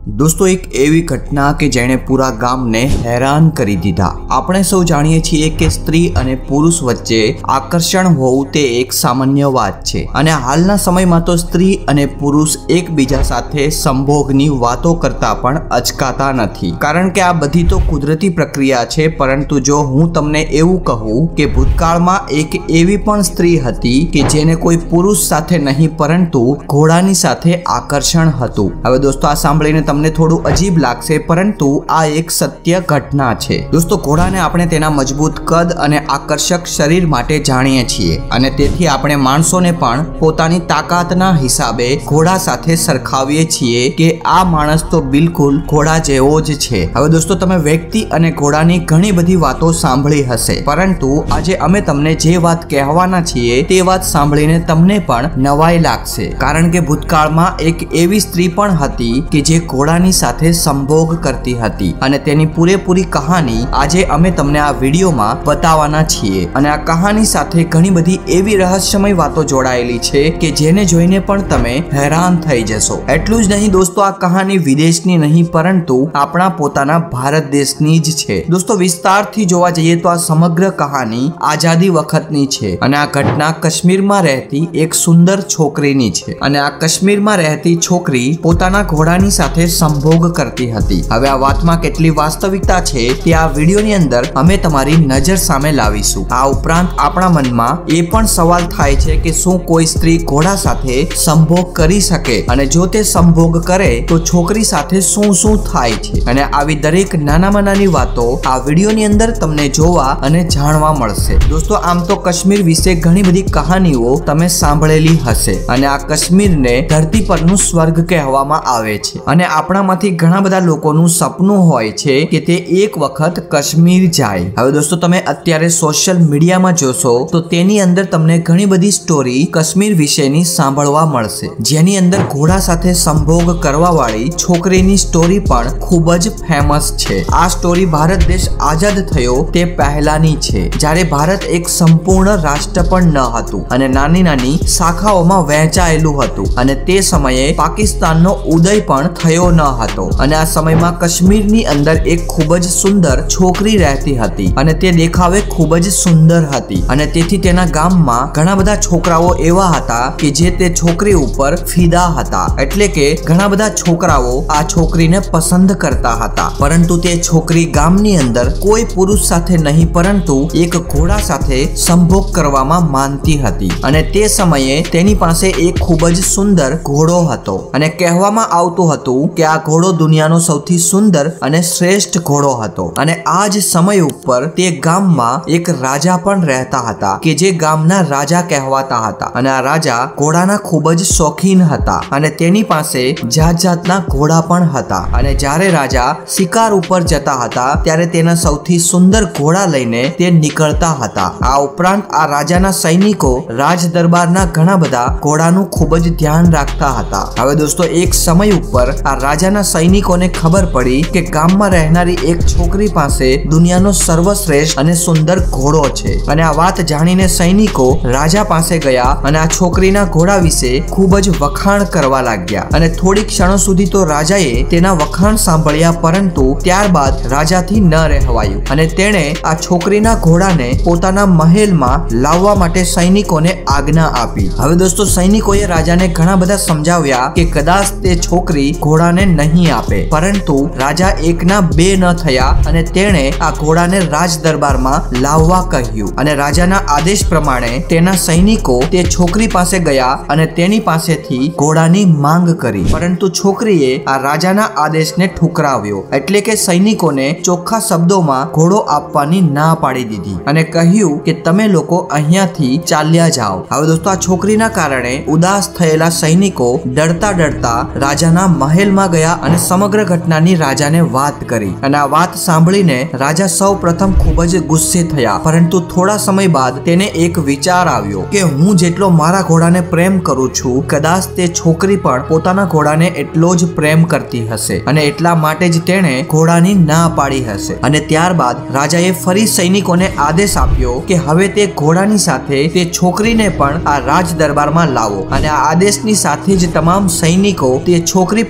दोस्तों एक एवी घटना के जेने पूरा गाम ने हैरान करी दीधा। આપણે સૌ જાણીએ છીએ કે સ્ત્રી અને પુરુષ વચ્ચે આકર્ષણ હોવું તે એક સામાન્ય વાત છે અને હાલના સમયમાં તો સ્ત્રી અને પુરુષ એકબીજા સાથે સંભોગની વાતો કરતા પણ અચકાતા નથી, કારણ કે આ બધી તો કુદરતી પ્રક્રિયા છે। પરંતુ જો હું તમને એવું કહું કે ભૂતકાળમાં એક એવી પણ સ્ત્રી હતી કે જેને કોઈ પુરુષ સાથે નહીં પરંતુ ઘોડાની સાથે આકર્ષણ હતું। હવે દોસ્તો આ સાંભળીને તમને થોડું અજીબ લાગશે, પરંતુ આ એક સત્ય ઘટના છે। દોસ્તો ઘોડાને આપણે તેના મજબૂત કદ અને આકર્ષક શરીર માટે જાણીએ છીએ અને તેથી આપણે માણસોને પણ પોતાની તાકાતના હિસાબે ઘોડા સાથે સરખાવીએ છીએ કે આ માણસ તો બિલકુલ ઘોડા જેવો જ છે। હવે દોસ્તો તમે વ્યક્તિ અને ઘોડાની ઘણી બધી વાતો સાંભળી હશે, પરંતુ આજે અમે તમને જે વાત કહેવાના છીએ તે વાત સાંભળીને તમને પણ નવાઈ લાગશે, કારણ કે ભૂતકાળમાં એક એવી સ્ત્રી પણ હતી કે જે ઘોડાની સાથે સંભોગ કરતી હતી અને તેની પૂરેપૂરી કહાની આજે અમે તમને આ વિડીયોમાં બતાવવાના છીએ। અને આ કહાની સાથે ઘણી બધી એવી રહસ્યમય વાતો જોડાયેલી છે કે જેને જોઈને પણ તમે હેરાન થઈ જશો। એટલું જ નહીં દોસ્તો, આ કહાની વિદેશની નહીં પરંતુ આપણા પોતાના ભારત દેશની જ છે। દોસ્તો વિસ્તારથી જોવા જઈએ તો આ સમગ્ર કહાની આઝાદી વખતની છે અને આ ઘટના કાશ્મીરમાં રહેતી એક સુંદર છોકરીની છે અને આ કાશ્મીરમાં રહેતી છોકરી પોતાના ઘોડાની સાથે સંભોગ કરતી હતી। હવે આ વાતમાં કેટલી વાસ્તવિકતા છે તે આ વિડીયોની અંદર અમે તમારી નજર સામે લાવીશું। આ ઉપરાંત આપણા મનમાં એ પણ સવાલ થાય છે કે શું કોઈ સ્ત્રી ઘોડા સાથે સંભોગ કરી શકે અને જો તે સંભોગ કરે તો છોકરી સાથે શું શું થાય છે, અને આવી દરેક નાનામાં નાની વાતો આ વિડીયોની અંદર તમને જોવા અને જાણવા મળશે। દોસ્તો આમ તો કાશ્મીર વિશે ઘણી બધી કહાનીઓ તમે સાંભળેલી હશે અને આ કાશ્મીરને ધરતી પરનું સ્વર્ગ કહેવામાં આવે છે અને આપણામાંથી ઘણા બધા લોકોનું સપનું હોય છે કે તે એક વખત કાશ્મીર જાય। હવે દોસ્તો તમે અત્યારે સોશિયલ મીડિયામાં જોશો તો તેની અંદર તમને ઘણી બધી સ્ટોરી કાશ્મીર વિશેની સાંભળવા મળશે, જેની અંદર ઘોડા સાથે સંભોગ કરવા વાળી છોકરીની સ્ટોરી પણ ખૂબ જ ફેમસ છે। આ સ્ટોરી ભારત દેશ આઝાદ થયો તે પહેલાની છે, જ્યારે ભારત એક સંપૂર્ણ રાષ્ટ્ર પણ ન હતું અને નાની નાની શાખાઓમાં વહેંચાયેલું હતું અને તે સમયે પાકિસ્તાનનો ઉદય પણ થયો ન હતો અને આ સમયમાં કાશ્મીરની અંદર એક ખૂબ જ સુંદર છોકરી રહેતી હતી અને તે દેખાવે ખૂબ જ સુંદર હતી અને તેથી તેના ગામમાં ઘણા બધા છોકરાઓ એવા હતા કે જે તે છોકરી ઉપર ફિદા હતા, એટલે કે ઘણા બધા છોકરાઓ આ છોકરીને પસંદ કરતા હતા। પરંતુ તે છોકરી ગામની અંદર કોઈ પુરુષ સાથે નહીં પરંતુ એક ઘોડા સાથે સંભોગ કરવામાં માનતી હતી અને તે સમયે તેની પાસે એક ખૂબ જ સુંદર ઘોડો હતો અને કહેવામાં આવતું હતું કે આ ઘોડો દુનિયાનો સૌથી સુંદર અને શ્રેષ્ઠ ઘોડો હતો। અને આ જ સમય ઉપર તે ગામમાં એક રાજા પણ રહેતા હતા કે જે ગામના રાજા કહેવાતા હતા અને આ રાજા ઘોડાના ખૂબ જ શોખીન હતા અને તેની પાસે જાત જાતના ઘોડા પણ હતા અને જ્યારે રાજા શિકાર ઉપર જતા હતા ત્યારે તેના સૌથી સુંદર ઘોડા લઈને તે નીકળતા હતા। આ ઉપરાંત આ રાજાના સૈનિકો રાજ દરબારના ઘણા બધા ઘોડાનું ખૂબ જ ધ્યાન રાખતા હતા। હવે દોસ્તો એક સમય ઉપર આ રાજાના સૈનિકોને ખબર પડી કે ગામમાં રહેનારી એક છોકરી પાસે દુનિયાનો સર્વશ્રેષ્ઠ અને સુંદર ઘોડો છે અને આ વાત જાણીને સૈનિકો રાજા પાસે ગયા અને આ છોકરીના ઘોડા વિશે ખૂબ જ વખાણ કરવા લાગ્યા અને થોડી ક્ષણો સુધી તો રાજાએ તેના વખાણ સાંભળ્યા, પરંતુ ત્યારબાદ રાજાથી ન રહેવાયું અને તેણે આ છોકરીના ઘોડાને પોતાના મહેલમાં લાવવા માટે સૈનિકોને આજ્ઞા આપી। હવે દોસ્તો સૈનિકોએ રાજાને ઘણા બધા સમજાવ્યા કે કદાચ તે છોકરી ઘોડાને નહીં આપે, પરંતુ રાજા એકના બે ન થયા અને તેણે આ ઘોડાને રાજ દરબારમાં લાવવા કહ્યું અને રાજાના આદેશ પ્રમાણે તેના સૈનિકો તે છોકરી પાસે ગયા અને તેની પાસેથી ઘોડાની માંગ કરી, પરંતુ છોકરીએ આ રાજાના આદેશને ઠુકરાવ્યો, એટલે કે સૈનિકોને ચોખ્ખા શબ્દોમાં ઘોડો આપવાની ના પાડી દીધી અને કહ્યું કે તમે લોકો અહીંયાથી ચાલ્યા જાઓ। હવે દોસ્તો આ છોકરીના કારણે ઉદાસ થયેલા સૈનિકો ડરતા ડરતા રાજાના મહેલમાં ગયા અને સમગ્ર ઘટનાની રાજાને વાત કરી અને આ વાત સાંભળીને રાજા સૌ પ્રથમ ખૂબ જ ગુસ્સે થયા, પરંતુ થોડા સમય બાદ તેને એક વિચાર આવ્યો કે હું જેટલો મારા ઘોડાને પ્રેમ કરું છું કદાચ તે છોકરી પણ પોતાના ઘોડાને એટલો જ પ્રેમ કરતી હશે અને એટલા માટે જ તેણે ઘોડાની ના પાડી હશે। અને ત્યારબાદ રાજાએ ફરી સૈનિકોને આદેશ આપ્યો કે હવે તે ઘોડાની સાથે તે છોકરીને પણ આ રાજ દરબારમાં લાવો અને આ આદેશની સાથે જ તમામ સૈનિકો તે છોકરી પાસે ગયા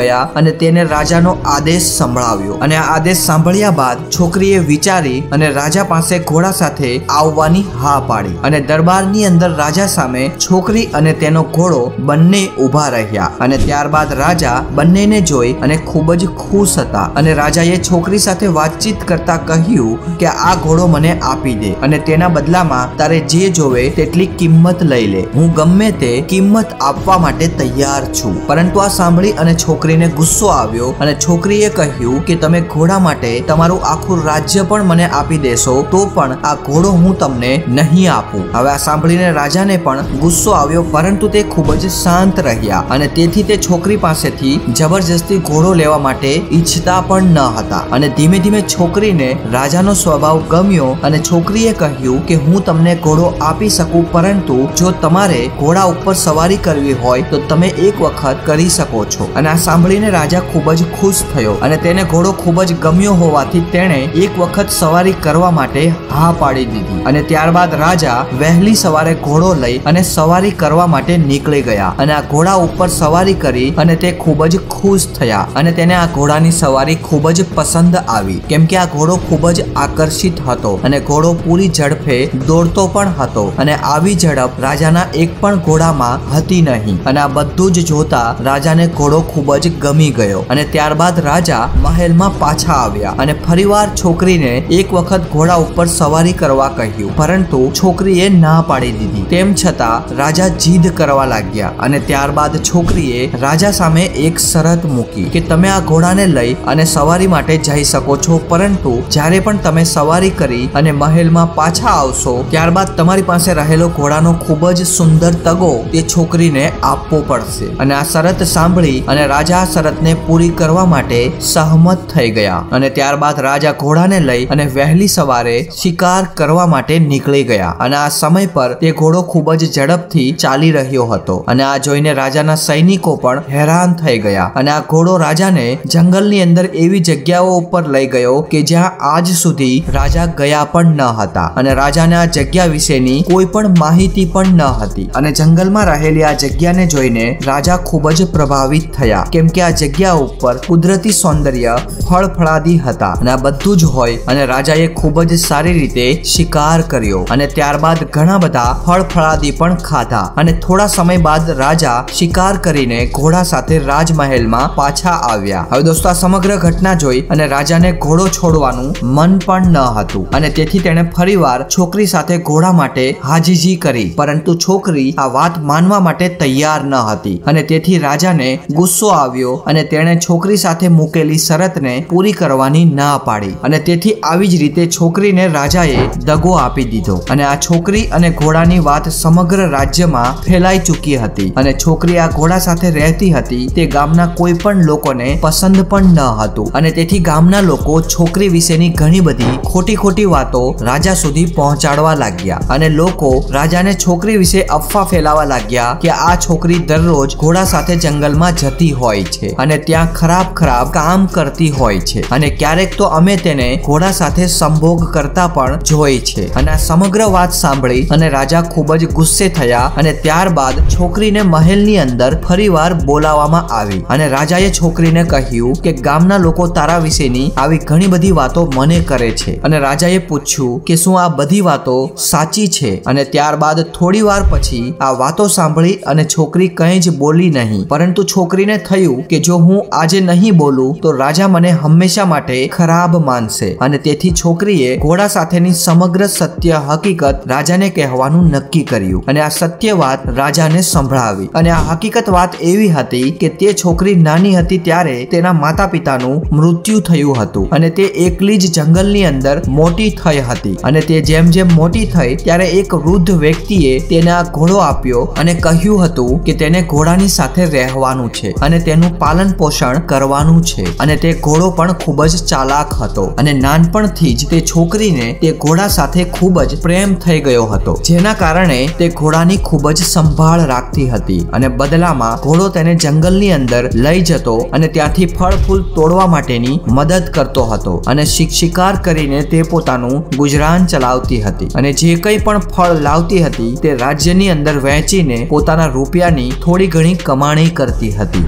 ગયા અને તેને રાજાનો આદેશ સંભળાવ્યો અને આ આદેશ સાંભળ્યા બાદ છોકરીએ વિચારી અને રાજા પાસે ઘોડા સાથે આવવાની હા પાડી અને દરબારની અંદર રાજા સામે છોકરી અને તેનો ઘોડો બંને ઊભા રહ્યા અને ત્યારબાદ રાજા બંનેને જોઈ અને ખૂબ જ ખુશ હતા અને રાજાએ છોકરી સાથે વાતચીત કરતા કહ્યું કે આ ઘોડો મને આપી દે અને તેના બદલામાં તારે જે જોવે તેટલી કિંમત લઈ લે, હું ગમે તે કિંમત આપવા માટે તૈયાર છું. પરંતુ આ સાંભળી અને છોકરીને ગુસ્સો આવ્યો અને છોકરીએ કહ્યું કે તમે ઘોડા માટે તમારું આખું રાજ્ય પણ મને આપી દેશો તો પણ આ ઘોડો હું તમને નહીં આપું. હવે આ સાંભળીને રાજાને પણ ગુસ્સો આવ્યો, પરંતુ તે ખૂબ જ શાંત રહ્યા અને તેથી તે છોકરી પાસેથી જબરજસ્તી ઘોડો લેવા માટે ઈચ્છતા પણ ન હતા અને ધીમે ધીમે છોકરીને રાજાનો સ્વભાવ ગમ્યો અને છોકરીએ કહ્યું કે હું તમને ઘોડો આપી શકું, પરંતુ જો તમારે ઘોડા ઉપર સવારી કરવી હોય તો તમે એક વખત કરી શકો છો. અને આ સાંભળીને રાજા ખૂબ જ ખુશ થયો અને તેને ઘોડો ખૂબ જ ગમ્યો હોવાથી તેણે એક વખત સવારી કરવા માટે હા પાડી દીધી અને ત્યારબાદ રાજા વહેલી સવારે ઘોડો લઈ અને સવારી કરવા માટે નીકળી ગયા અને આ ઘોડા ઉપર સવારી કરી અને તે ખૂબ જ ખુશ થયા અને તેને આ ઘોડાની સવારી ખૂબ જ પસંદ આવી, કેમ કે આ ઘોડો ખૂબ જ આકર્ષિત હતો અને ઘોડો પૂરી ઝડપે દોડતો પણ હતો અને આવી ઝડપ રાજાના એક પણ ઘોડામાં હતી નહીં અને આ બધું જ જોતા રાજાને ઘોડો ખૂબ જ ગમી ગયો અને ત્યારબાદ રાજા મહેલમાં પાછા આવ્યા અને ફરીવાર છોકરીને એક વખત ઘોડા ઉપર સવારી કરવા કહ્યું, પરંતુ છોકરીએ ના પાડી દીધી. તેમ છતાં રાજા જીદ કરવા લાગ્યા અને ત્યારબાદ છોકરીએ રાજા સામે એક શરત મૂકી કે તમે આ ઘોડાને લઈ અને સવારી માટે જઈ શકો છો, પરંતુ જ્યારે પણ તમે સવારી કરી અને મહેલમાં પાછા આવશો ત્યારબાદ તમારી પાસે રહેલો ઘોડાનો ખૂબ જ સુંદર તગો તે છોકરીને આપવો પડશે. અને આ શરત સાંભળી અને રાજા આ શરતને પૂરી કરવા માટે સહમત થઈ ગયા અને ત્યારબાદ રાજા ઘોડાને લઈ અને વહેલી સવારે શિકાર કરવા માટે નીકળી ગયા અને આ સમય પર તે ઘોડો ખૂબ જ ઝડપથી ચાલી રહ્યો હતો અને આ જોઈને રાજાના સૈનિકો પણ હેરાન થઈ ગયા અને આ ઘોડો રાજાને જંગલની અંદર એવી જગ્યાઓ ઉપર લઈ ગયો કે જ્યાં આજ સુધી રાજા ગયા પણ ન હતા અને રાજાને આ જગ્યા વિશેની કોઈ પણ માહિતી પણ ન હતી અને જંગલમાં રહેલી આ જગ્યાને જોઈને રાજા ખૂબ જ પ્રભાવિત થયા, કેમ કે આ જગ્યા ઉપર કુદરતી સૌંદર્ય ફળફળાદી હતા અને આ બધું જ હોય અને રાજાએ ખૂબ જ સારી રીતે શિકાર કર્યો અને ત્યારબાદ ઘણા બધા ફળફળાદી પણ ખાધા અને થોડા સમય બાદ રાજા શિકાર કરીને ઘોડા સાથે રાજમહેલમાં પાછા આવ્યા. હવે દોસ્તો આ સમગ્ર ઘટના જોઈ અને રાજાને ઘોડો છોડવાનું મન પણ ન હતું અને તેથી તેણે ફરીવાર છોકરી સાથે ઘોડા માટે હાજીજી કરી, પરંતુ છોકરી આ વાત માનવા માટે તૈયાર ન હતી અને તેથી રાજાને ગુસ્સો આવ્યો અને તેણે છોકરી સાથે મૂકેલી શરતને પૂરી કરવાની ના પાડી અને તેથી આવી જ રીતે છોકરીને રાજાએ દગો આપી દીધો અને આ છોકરી અને ઘોડાની વાત સમગ્ર રાજ્યમાં ફેલાઈ ચૂકી હતી અને છોકરી આ ઘોડા સાથે રહેતી હતી તે ગામના કોઈ પણ લોકોને પસંદ પણ ન હતું અને તેથી ગામના લોકો છોકરી વિશેની ઘણી બધી ખોટી વાતો રાજા સુધી પહોંચાડવા લાગ્યા અને લોકો રાજાને છોકરી વિશે અફવા ફેલાવા લાગ્યા કે આ છોકરી દરરોજ ઘોડા સાથે જંગલમાં જતી હોય છે અને ત્યાં ખરાબ કામ કરતી હોય છે અને ક્યારેક તો અમે તેને ઘોડા સાથે સંભોગ કરતા પણ જોઈ છે. અને આ સમગ્ર વાત સાંભળી અને રાજા ખૂબ જ ગુસ્સે થયા અને ત્યારબાદ છોકરીને મહેલની અંદર ફરીવાર બોલાવવામાં આવી અને રાજાએ છોકરીને કહ્યું કે ગામના લોકો તારા વિશેની આવી ઘણી બધી વાતો મને કરે છે અને રાજાએ પૂછ્યું કે શું આ બધી વાતો સાચી છે અને ત્યારબાદ થોડી વાર પછી આ વાતો સાંભળી અને છોકરી કંઈ જ બોલી નહીં, પરંતુ છોકરીને થયું કે જો હું આજે નહીં બોલું તો રાજા મને હંમેશા માટે ખરાબ માનશે અને તેથી છોકરીએ ઘોડા સાથેની સમગ્ર સત્ય હકીકત રાજાને કહેવાનું નક્કી કર્યું અને આ સત્ય વાત રાજાને સંભળાવી અને આ હકીકત વાત એવી હતી કે તે છોકરી નાની હતી ત્યારે તેના માતા પિતાનું મૃત્યુ થયું હતું અને તે એકલી જ જંગલની અંદર મોટી થઈ હતી અને તે જેમ જેમ મોટી થઈ ત્યારે એક વૃદ્ધ વ્યક્તિએ તેને આ ઘોડો આપ્યો અને કહ્યું હતું કે તેને ઘોડાની સાથે રહેવાનું છે અને તેનું પાલન પોષણ કરવાનું છે અને તે ઘોડો પણ ખૂબ જ ચાલાક હતો અને નાનપણથી જ તે છોકરીને તે ઘોડા સાથે ખૂબ જ પ્રેમ થઈ ગયો હતો, જેના કારણે તે ઘોડાની ખૂબ જ સંભાળ રાખતી હતી અને બદલામાં ઘોડો તેને જંગલની અંદર લઈ જતો અને ત્યાંથી ફળ ફૂલ તોડવા માટેની મદદ કરતો હતો અને શિકાર કરીને તે પોતાનું ગુજરાન ચલાવતી હતી અને જે કંઈ પણ ફળ લાવતી હતી તે રાજ્યની અંદર વહેંચીને પોતાના રૂપિયાની થોડી ઘણી કમાણી કરતી હતી અને જેના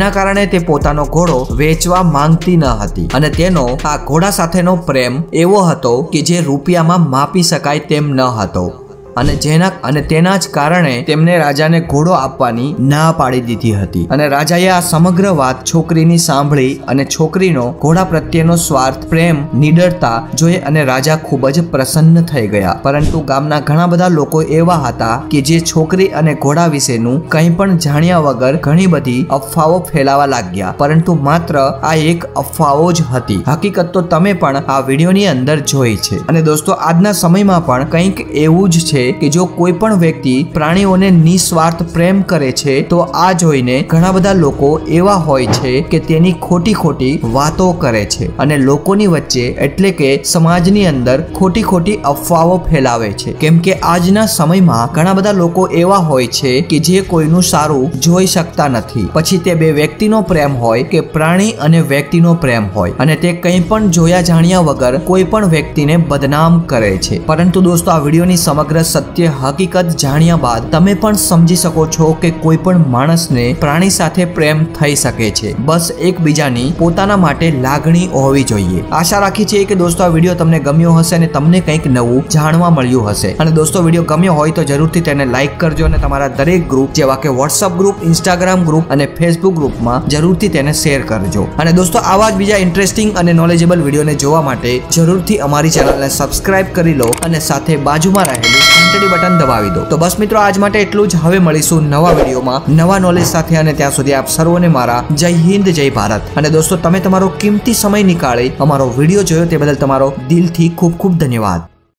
જેના કારણે તે પોતાનો ઘોડો વેચવા માંગતી ન હતી અને તેનો આ ઘોડા સાથેનો પ્રેમ એવો હતો કે જે રૂપિયામાં માપી શકાય તેમ ન હતો અને તેના જ કારણે તેમને રાજાને ઘોડો આપવાની ના પાડી દીધી હતી અને રાજાએ આ સમગ્ર વાત છોકરીની સાંભળી અને છોકરીનો ઘોડા પ્રત્યેનો સ્વાર્થ, પ્રેમ, નિડરતા જોઈ અને રાજા ખૂબ જ પ્રસન્ન થઈ ગયા. પરંતુ ગામના ઘણા બધા લોકો એવા હતા કે જે છોકરી અને ઘોડા વિશેનું કંઈ પણ જાણ્યા વગર ઘણી બધી અફવાઓ ફેલાવા લાગ્યા. પરંતુ માત્ર આ એક અફવાઓ જ હતી. હકીકત તો તમે પણ આ વિડીયોની અંદર જોઈ છે. અને દોસ્તો, આજના સમયમાં પણ કંઈક એવું જ છે કે જો કોઈ પણ વ્યક્તિ પ્રાણીઓને નિસ્વાર્થ પ્રેમ કરે છે તો આ જોઈને ઘણા બધા લોકો એવા હોય છે કે તેની ખોટી વાતો કરે છે અને લોકોની વચ્ચે એટલે કે સમાજની અંદર ખોટી અફવાઓ ફેલાવે છે. કેમ કે આજના સમયમાં ઘણા બધા લોકો એવા હોય છે કે જે કોઈનું સારું જોઈ શકતા નથી. પછી તે બે વ્યક્તિનો પ્રેમ હોય કે પ્રાણી અને વ્યક્તિનો પ્રેમ હોય, અને તે કંઈ પણ જોયા જાણ્યા વગર કોઈ પણ વ્યક્તિને બદનામ કરે છે. પરંતુ દોસ્તો, આ વિડીયોની સમગ્ર સત્ય હકીકત જાણ્યા બાદ તમે પણ સમજી શકો છો કે કોઈ પણ માણસને પ્રાણી સાથે પ્રેમ થઈ શકે છે. બસ એકબીજાની પોતાના માટે લાગણી હોવી જોઈએ. આશા રાખી છે કે દોસ્તો આ વિડીયો તમને ગમ્યો હશે અને તમને કંઈક નવું જાણવા મળ્યું હશે. અને દોસ્તો, વિડીયો ગમ્યો હોય તો જરૂરથી તેને લાઈક કરજો અને તમારા દરેક ગ્રુપ જેવા કે વોટ્સઅપ ગ્રુપ, ઇન્સ્ટાગ્રામ ગ્રુપ અને ફેસબુક ગ્રુપમાં જરૂરથી તેને શેર કરજો. અને દોસ્તો, આવા જ બીજા ઇન્ટરેસ્ટિંગ અને નોલેજેબલ વિડીયોને જોવા માટે જરૂરથી અમારી ચેનલને સબસ્ક્રાઇબ કરી લો અને સાથે બાજુમાં રહેલું ઘંટડી બટન દબાવી દો. તો બસ મિત્રો, આજ માટે એટલું જ. હવે મળીશું નવા વિડીયોમાં નવા નોલેજ સાથે, અને ત્યાં સુધી આપ સર્વોને મારા જય હિન્દ, જય ભારત. અને દોસ્તો, તમે તમારો કિંમતી સમય નીકાળી અમારો વિડીયો જોયો તે બદલ તમારો દિલથી ખૂબ ખૂબ ધન્યવાદ.